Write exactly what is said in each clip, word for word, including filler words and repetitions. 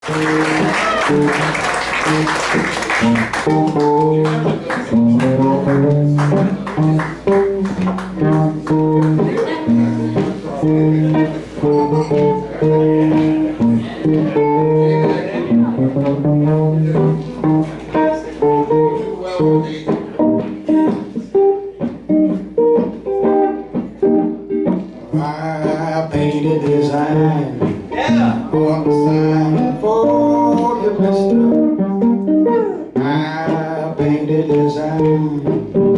I painted a design, yeah, on the sign for your mister. I painted a design.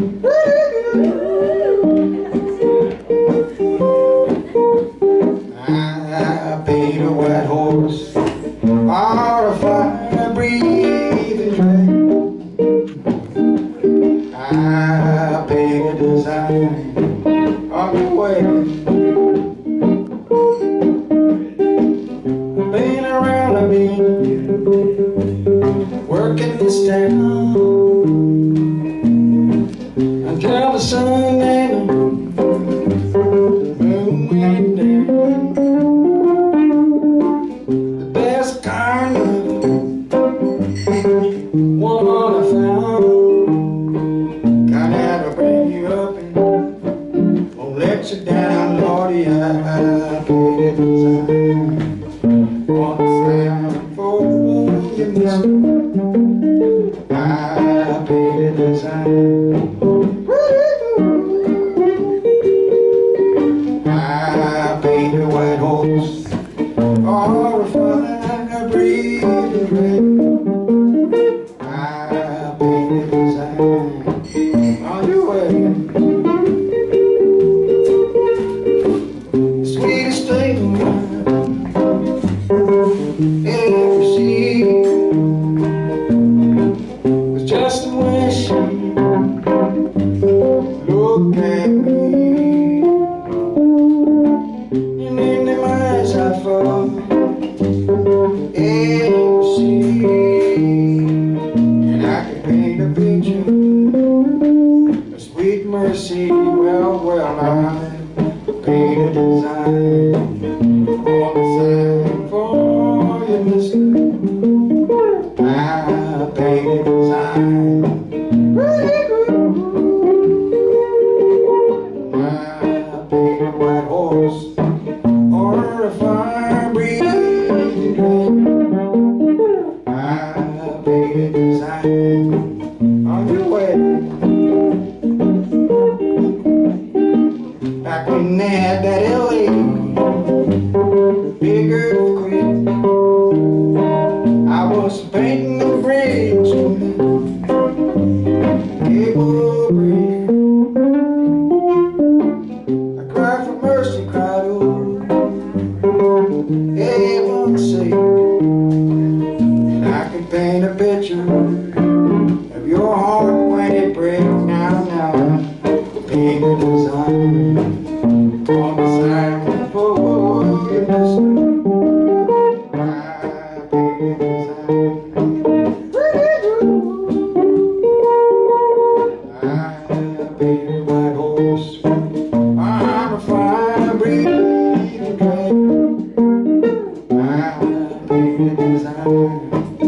I painted a white horse or a fire-breathing dragon. I painted a design on the way. Been around, I've been working this town until the sun and the moon went down. The best kind of woman I found, kind of bring you up and won't let you down, Lordy. I painted a design on the sign for your mister. I painted a design. I painted a white horse or a fire-breathing dragon. I painted a design on your way. The sweetest thing ever see was just the way she looked at me, and in them eyes I fall ever see, and I could paint a picture of sweet mercy. Well, well, I paint a design on the sign for your mister. I painted a design. I painted a white horse or a fire-breathing dragon. I painted a design on your way. Back when they had that L A big earthquake, I was painting the bridge when the cable break. I cried for mercy, cried, oh, heaven's sake. And I could paint a picture of your heart when it breaks. Now, now, I paint a design on the sign for your mister. I'm a fire-breathing dragon. I painted a design.